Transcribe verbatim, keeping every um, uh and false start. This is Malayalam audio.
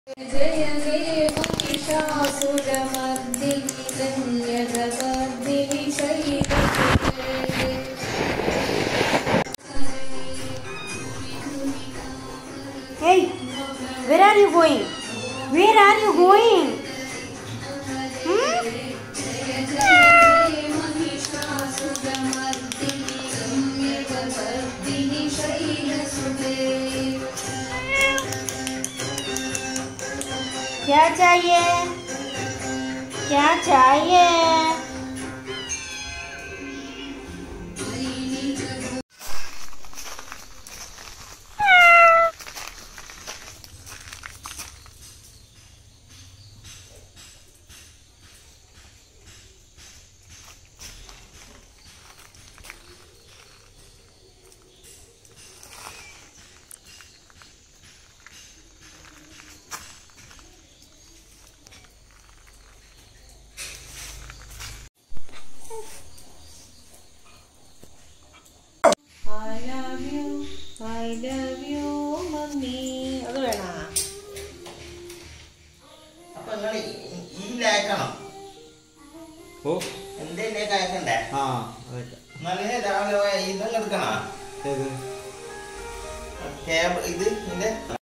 जय हे Mahishasuramardini धन्यजगद्दिनि शैलसुते। Hey, where are you going? Where are you going? Hmm? क्या चाहिए? क्या चाहिए? I love you, I love you, mummy. അത് വേണോ? അപ്പൊ നിങ്ങൾ ഈ ലേക്കണം. ഓ എന്തേ ലേക്ക് അയക്കണ്ടേ? ആ അതൊക്കെ നല്ല രാവിലെ ഇതും എടുക്കണോ? ഏത് കേബിൾ ഇത് ഇതിന്റെ